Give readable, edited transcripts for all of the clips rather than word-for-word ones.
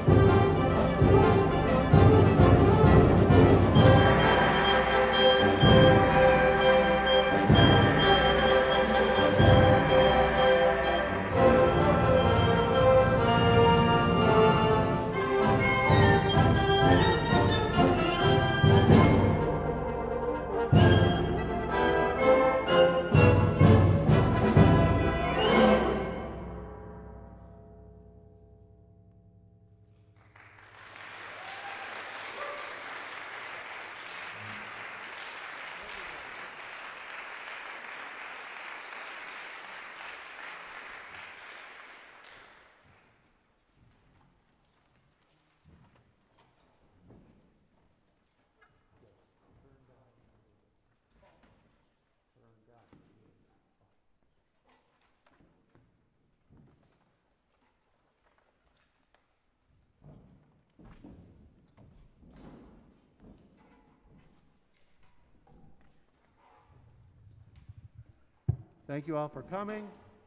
Thank you all for coming.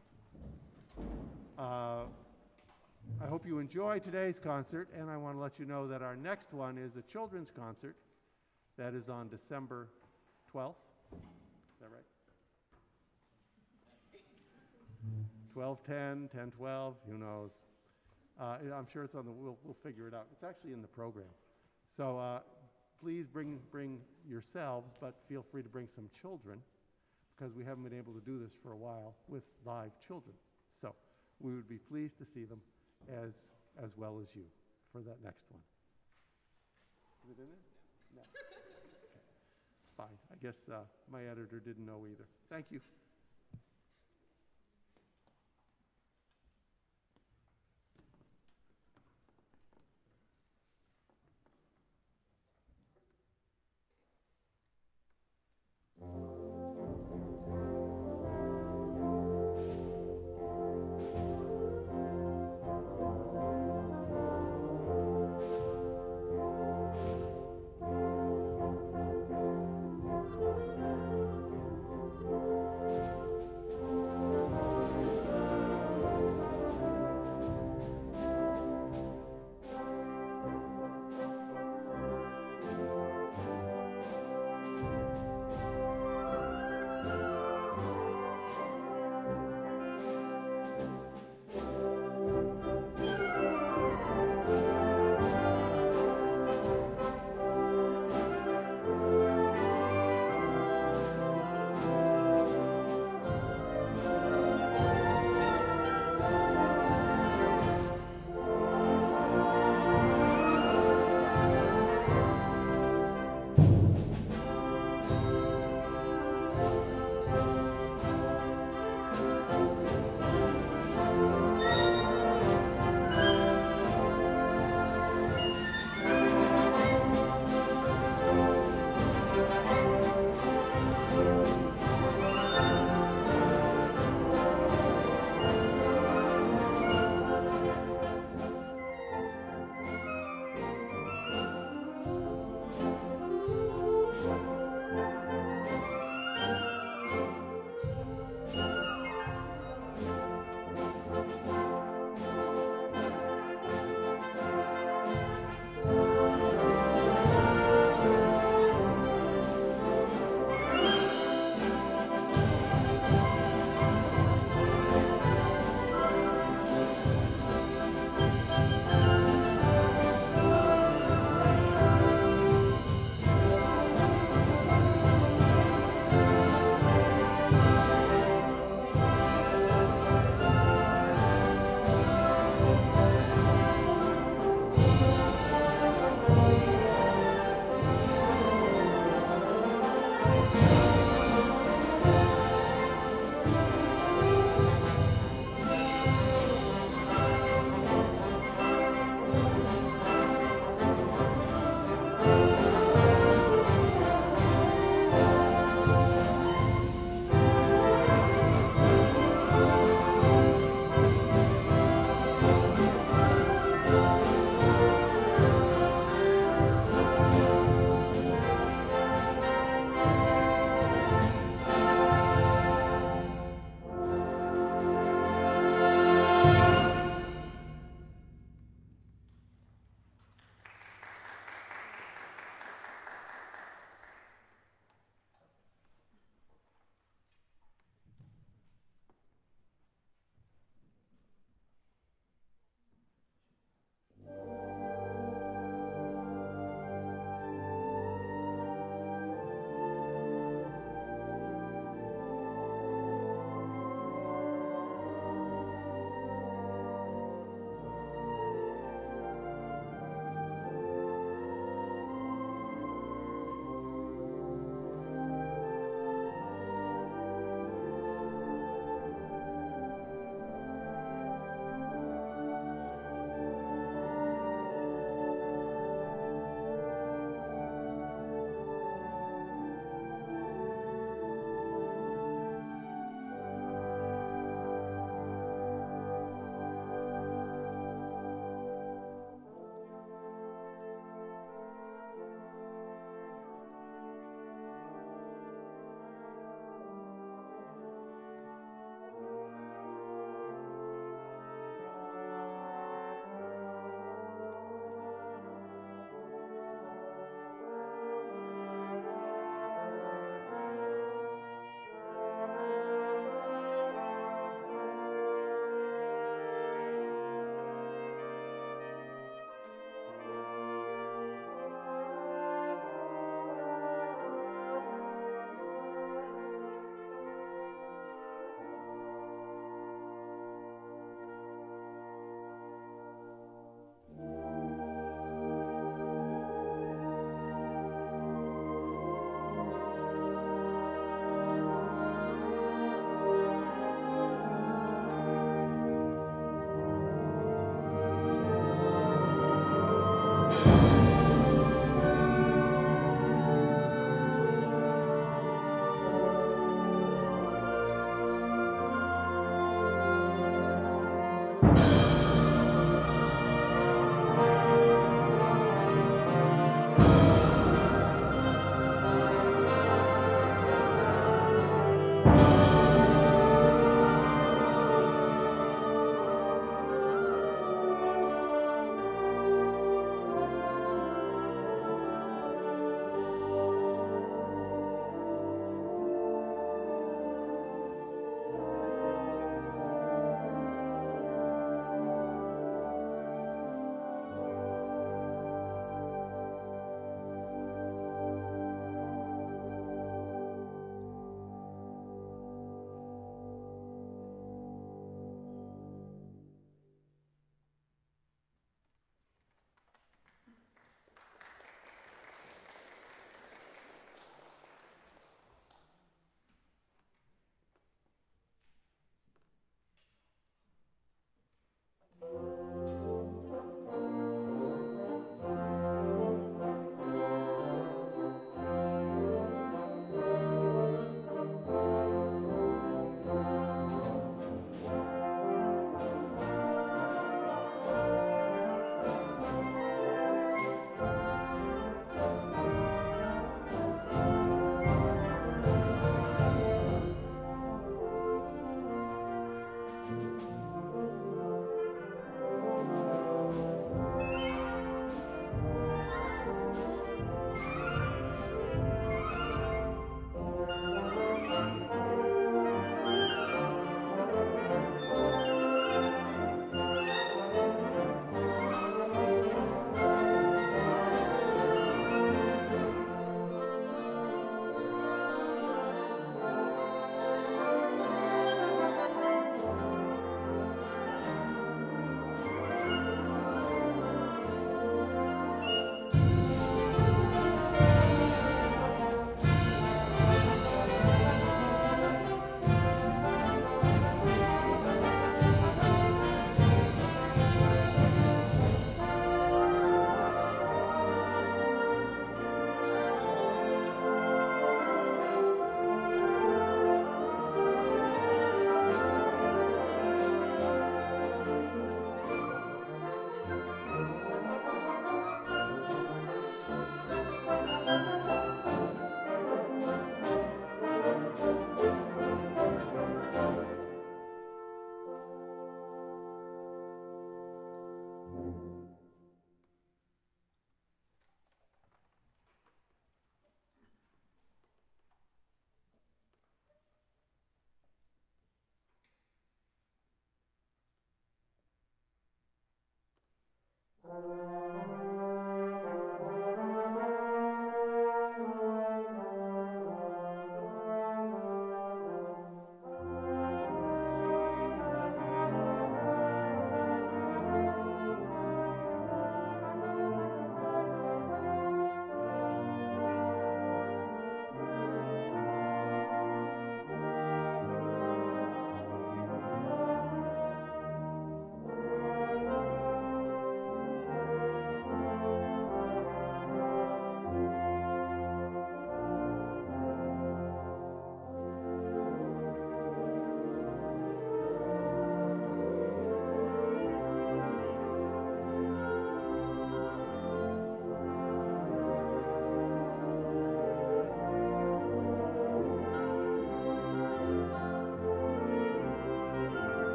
I hope you enjoy today's concert, and I want to let you know that our next one is a children's concert that is on December 12th. Is that right? 12:10, 10:12, who knows? I'm sure it's on the, we'll figure it out. It's actually in the program. So please bring yourselves, but feel free to bring some children, because we haven't been able to do this for a while with live children. So we would be pleased to see them as well as you for that next one. Is it in there? No. Okay. Fine. I guess my editor didn't know either. Thank you.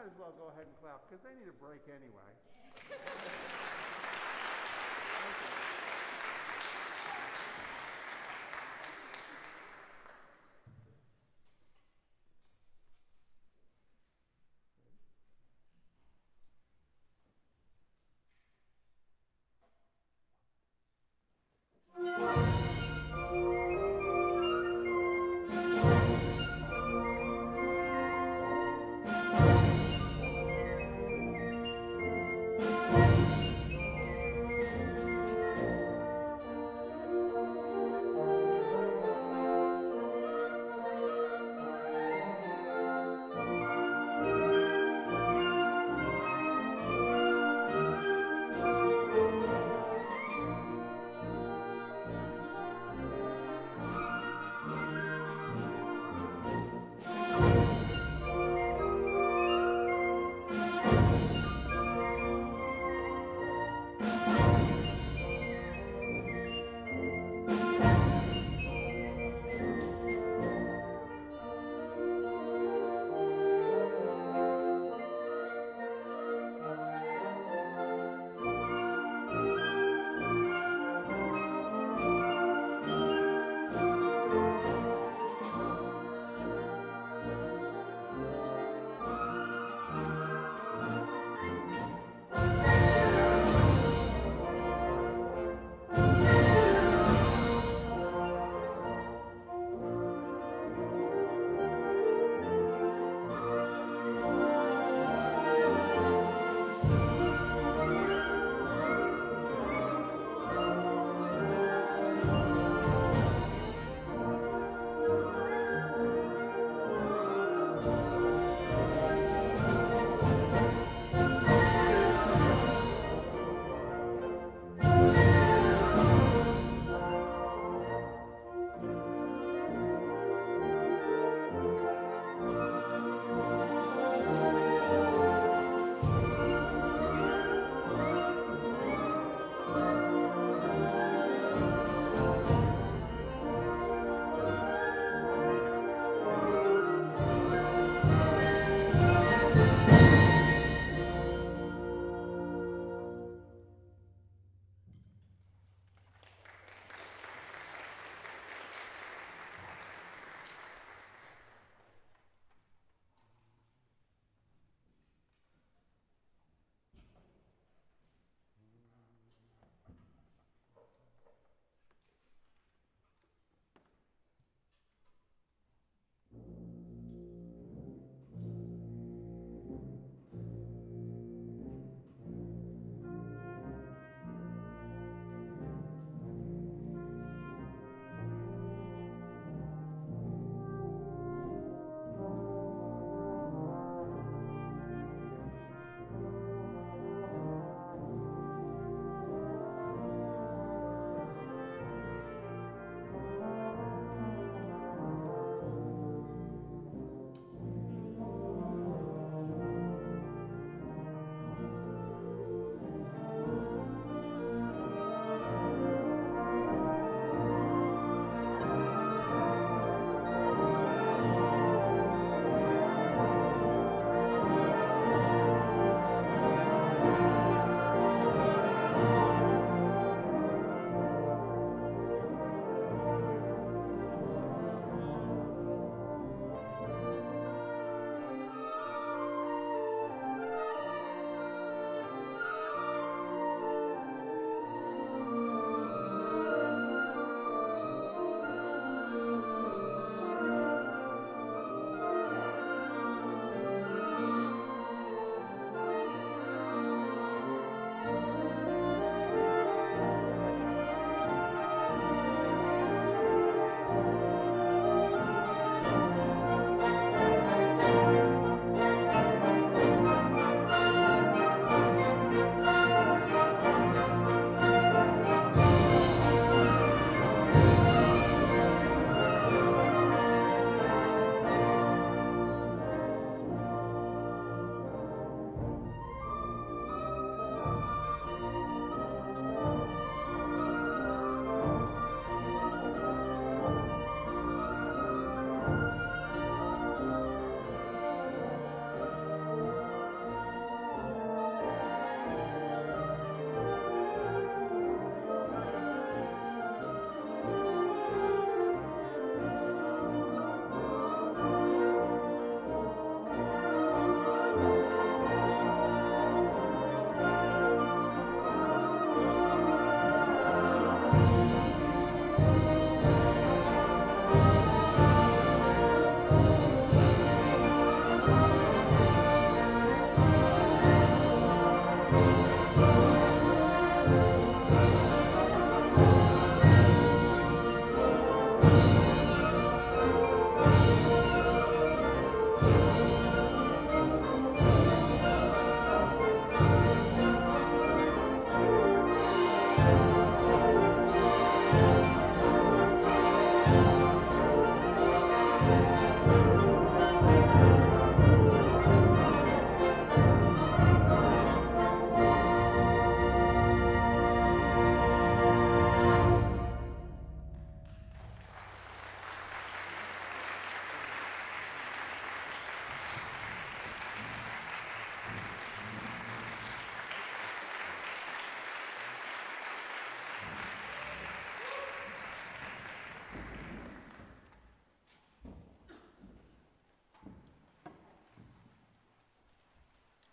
might as well go ahead and clap, because they need a break anyway.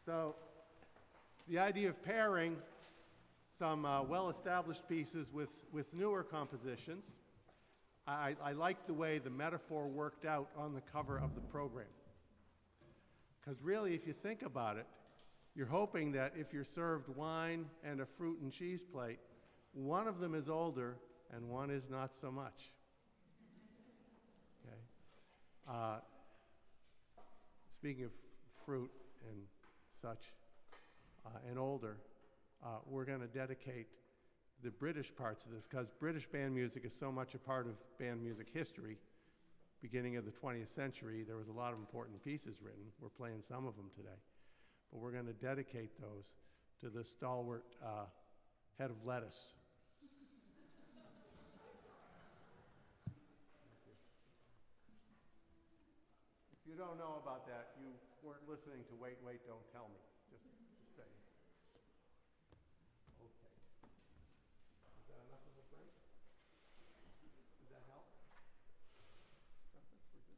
So the idea of pairing some well-established pieces with newer compositions, I like the way the metaphor worked out on the cover of the program. Because really, if you think about it, you're hoping that if you're served wine and a fruit and cheese plate, one of them is older and one is not so much. Okay? Speaking of fruit and such, and older, we're going to dedicate the British parts of this, because British band music is so much a part of band music history. Beginning of the 20th century, there was a lot of important pieces written. We're playing some of them today. But we're going to dedicate those to the stalwart head of lettuce. If you don't know about that, you weren't listening to Wait, Wait, Don't Tell Me. Just saying. Okay. Is that enough of a break? Did that help? We're good.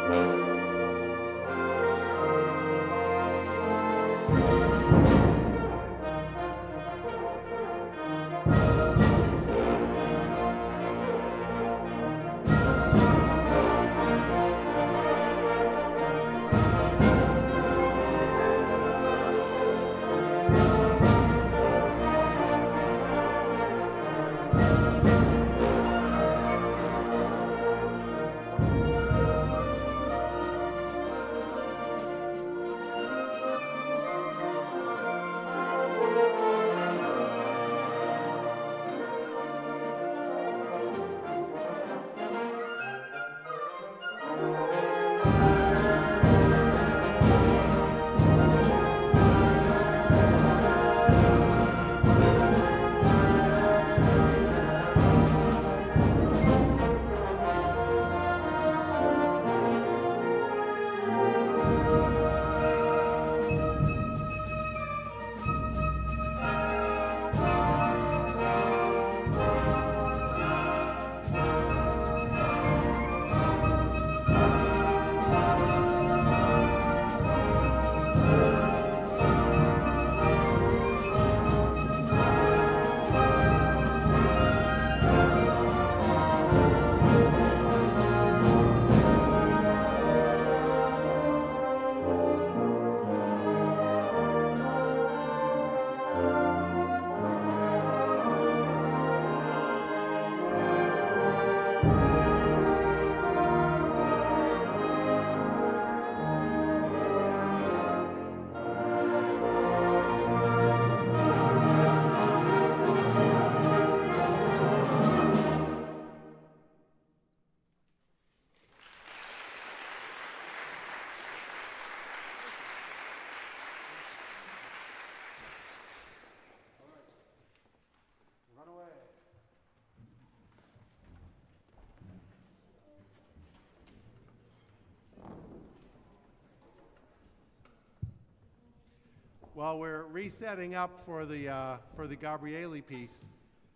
While we're resetting up for the Gabrieli piece,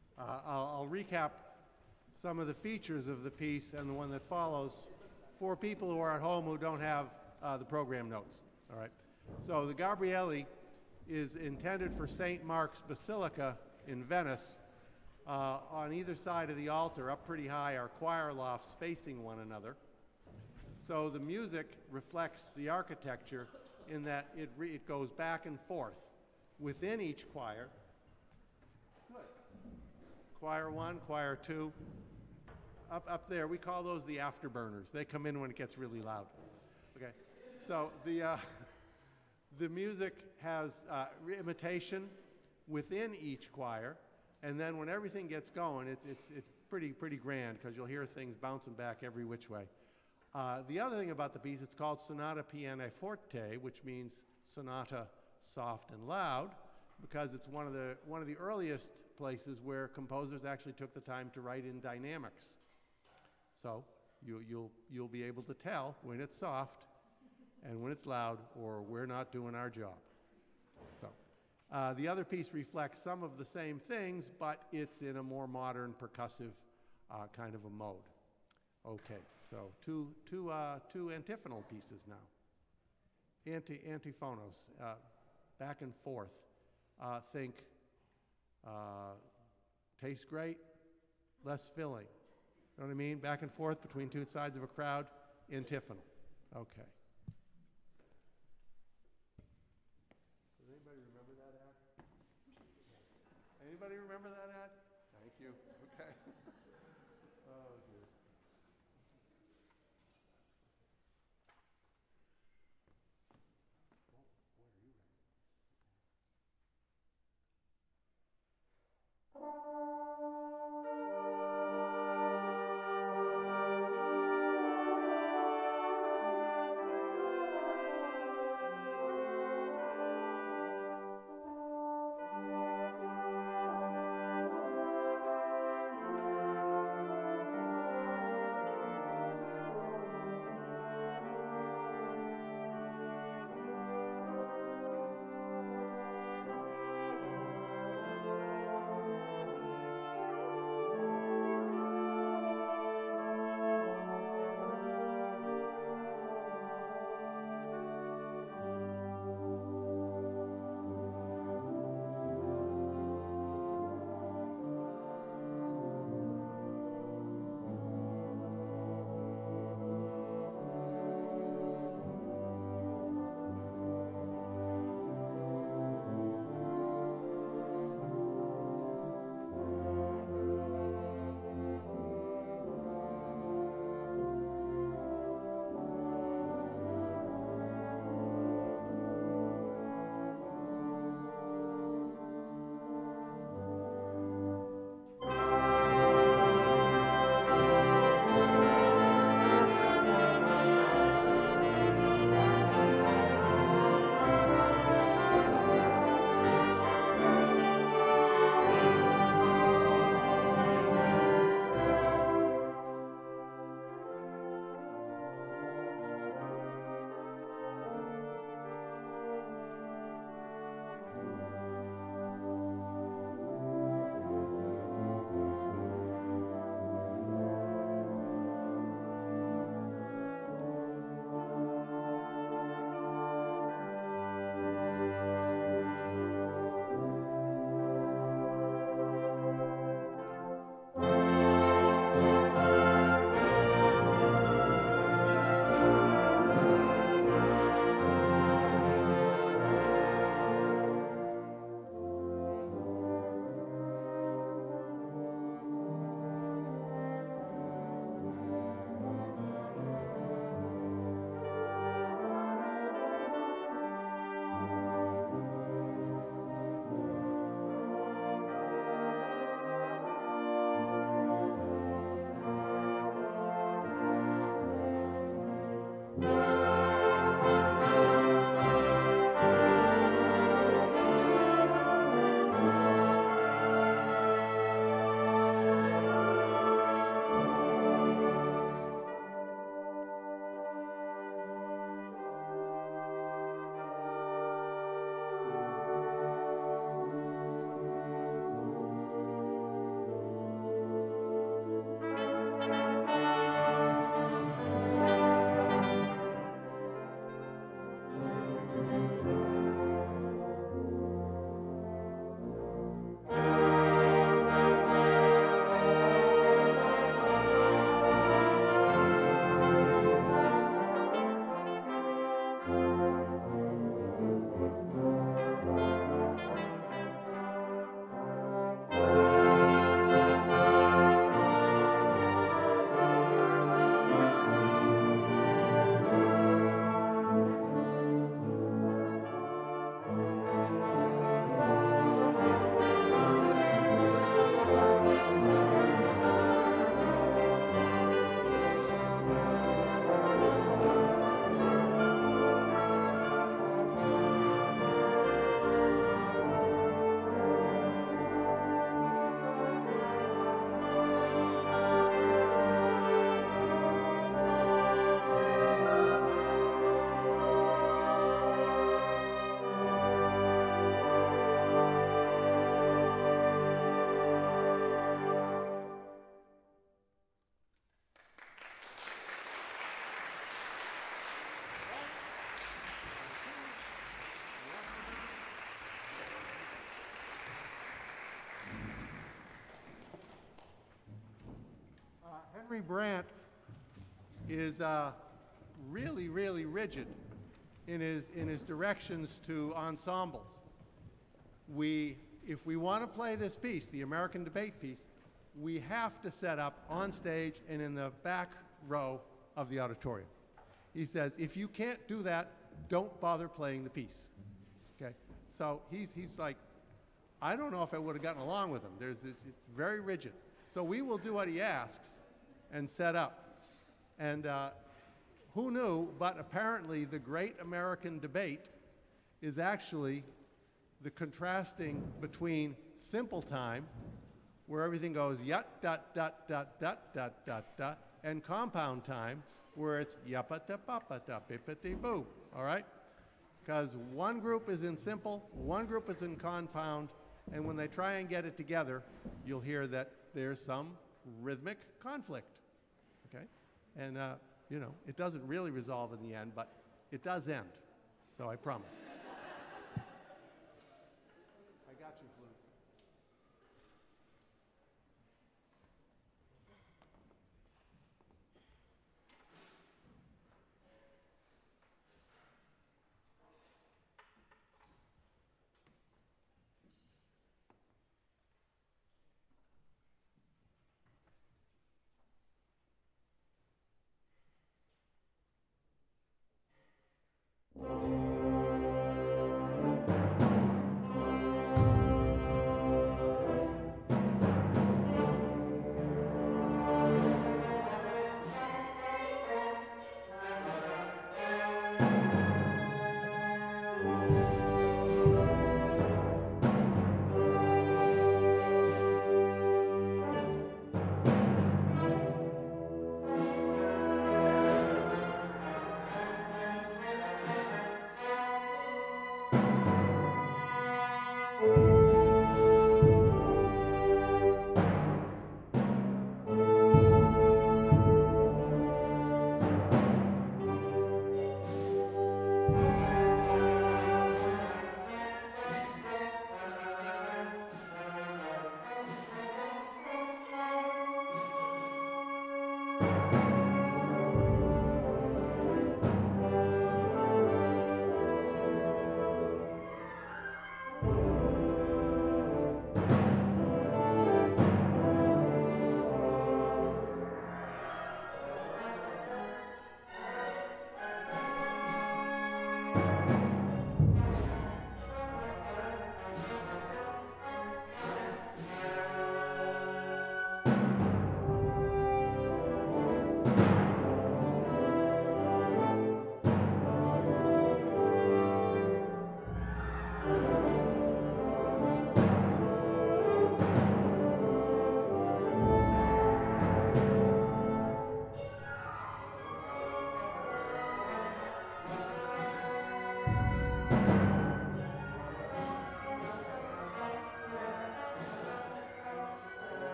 I'll recap some of the features of the piece and the one that follows for people who are at home who don't have the program notes. All right. So the Gabrieli is intended for St. Mark's Basilica in Venice. On either side of the altar, up pretty high, are choir lofts facing one another. So the music reflects the architecture in that it goes back and forth within each choir. Good. Choir 1, choir 2. Up there, we call those the afterburners. They come in when it gets really loud. Okay. So the music has imitation within each choir, and then when everything gets going, it's pretty grand because you'll hear things bouncing back every which way. The other thing about the piece, it's called Sonata Pianoforte, which means sonata soft and loud, because it's one of the earliest places where composers actually took the time to write in dynamics. So you'll be able to tell when it's soft and when it's loud, or we're not doing our job. So the other piece reflects some of the same things, but it's in a more modern percussive kind of a mode. Okay, so two antiphonal pieces now. Antiphonos, back and forth. Think tastes great, less filling. You know what I mean? Back and forth between two sides of a crowd, antiphonal. Okay. Does anybody remember that ad? Anybody remember that ad? Thank you. Okay. Oh, dear. Henry Brant is really, really rigid in his directions to ensembles. If we want to play this piece, the American debate piece, we have to set up on stage and in the back row of the auditorium. He says, if you can't do that, don't bother playing the piece. Okay? So he's like, I don't know if I would have gotten along with him. It's very rigid. So we will do what he asks and set up. And who knew, but apparently the great American debate is actually the contrasting between simple time, where everything goes yut, dot, dot, dot, dot, dot, dot, dot, and compound time, where it's yappa, papa, pippity, boo, all right? Because one group is in simple, one group is in compound, and when they try and get it together, you'll hear that there's some rhythmic conflict, okay? And, you know, it doesn't really resolve in the end, but it does end, so I promise. I got you, flutes.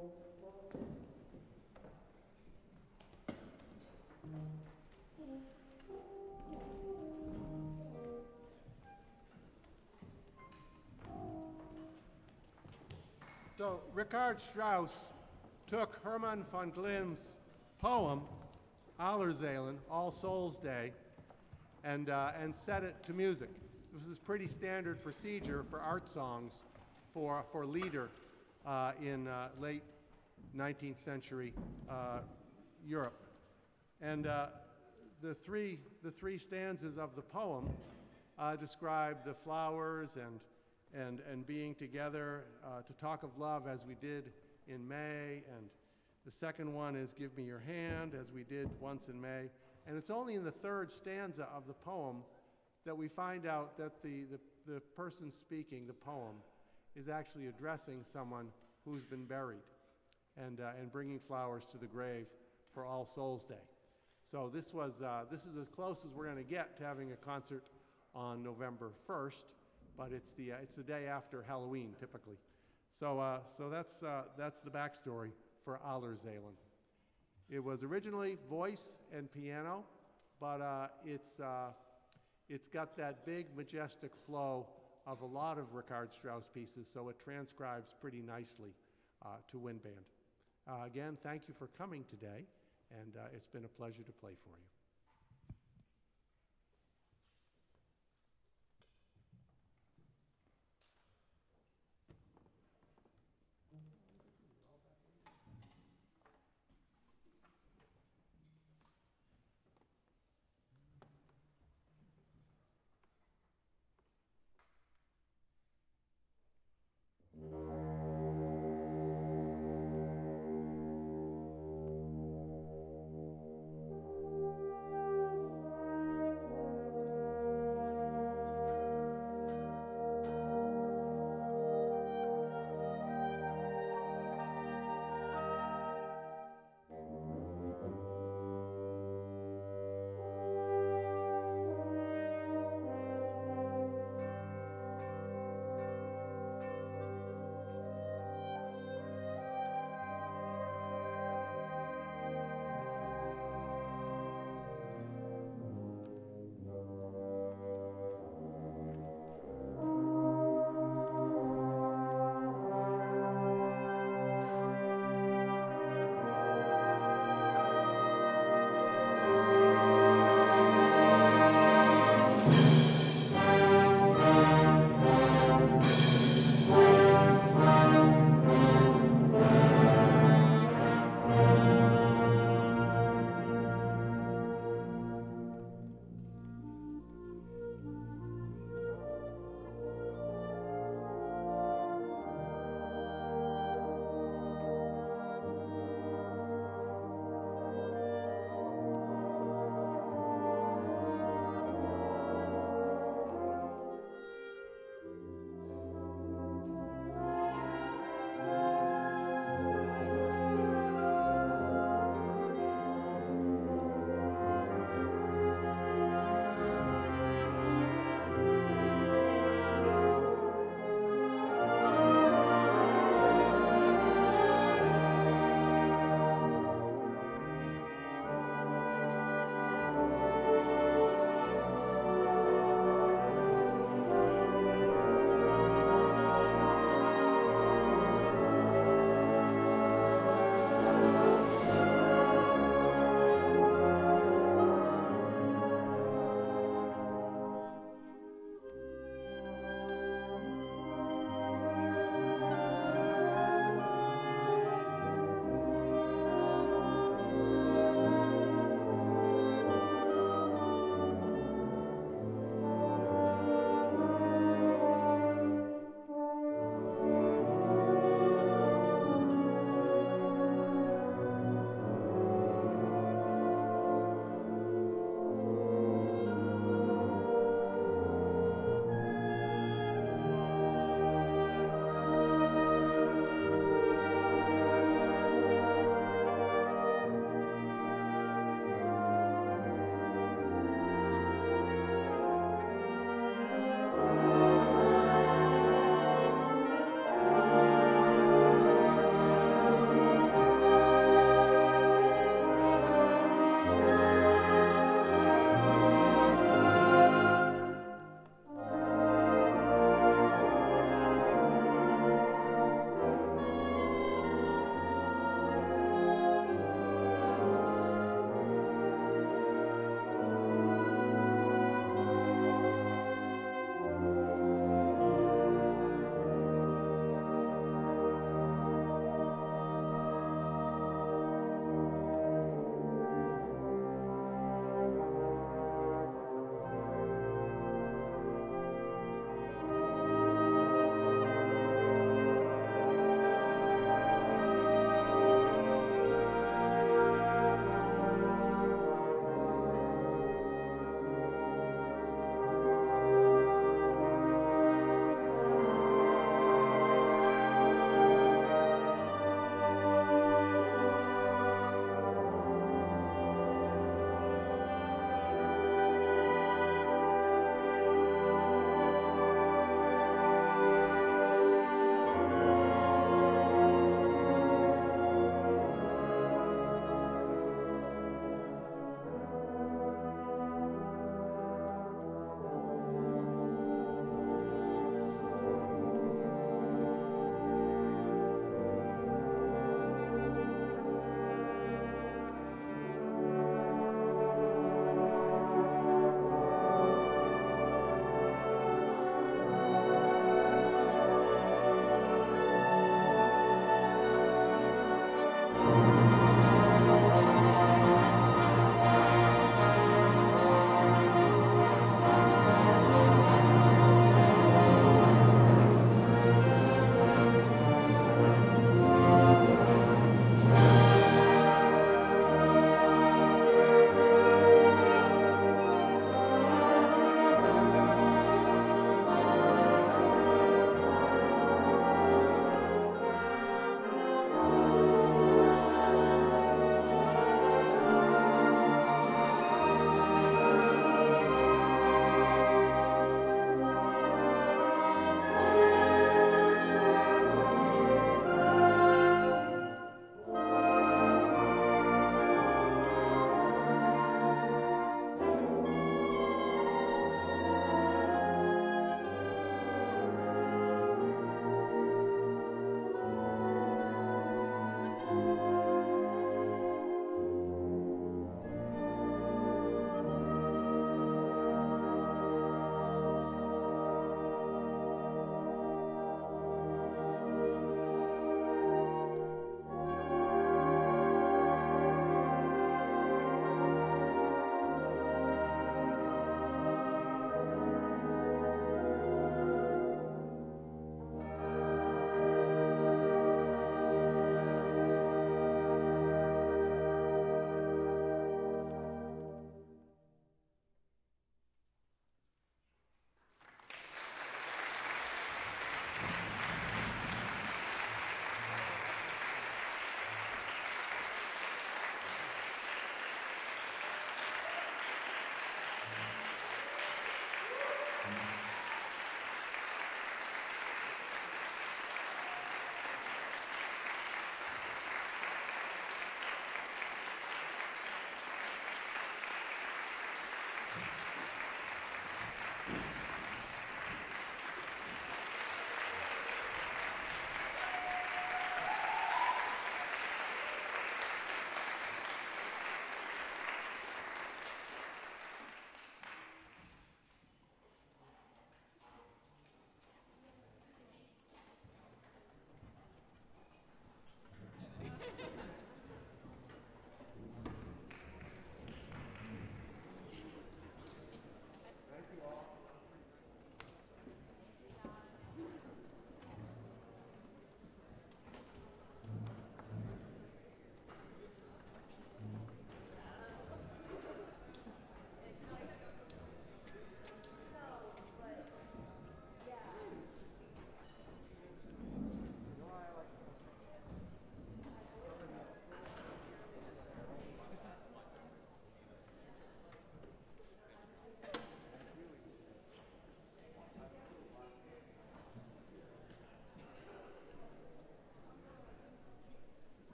So Richard Strauss took Hermann von Grimm's poem, Allerseelen, All Souls Day, and set it to music. This is pretty standard procedure for art songs for Lieder in late 19th century Europe. And the three stanzas of the poem describe the flowers and being together to talk of love as we did in May, and the second one is Give Me Your Hand, as we did once in May. And it's only in the third stanza of the poem that we find out that the person speaking the poem is actually addressing someone who's been buried and bringing flowers to the grave for All Souls Day. So this is as close as we're going to get to having a concert on November 1st, but it's the day after Halloween typically. So that's the backstory for Allerseelen. It was originally voice and piano, but it's got that big majestic flow of a lot of Richard Strauss pieces, so it transcribes pretty nicely to wind band. Again, thank you for coming today, and it's been a pleasure to play for you.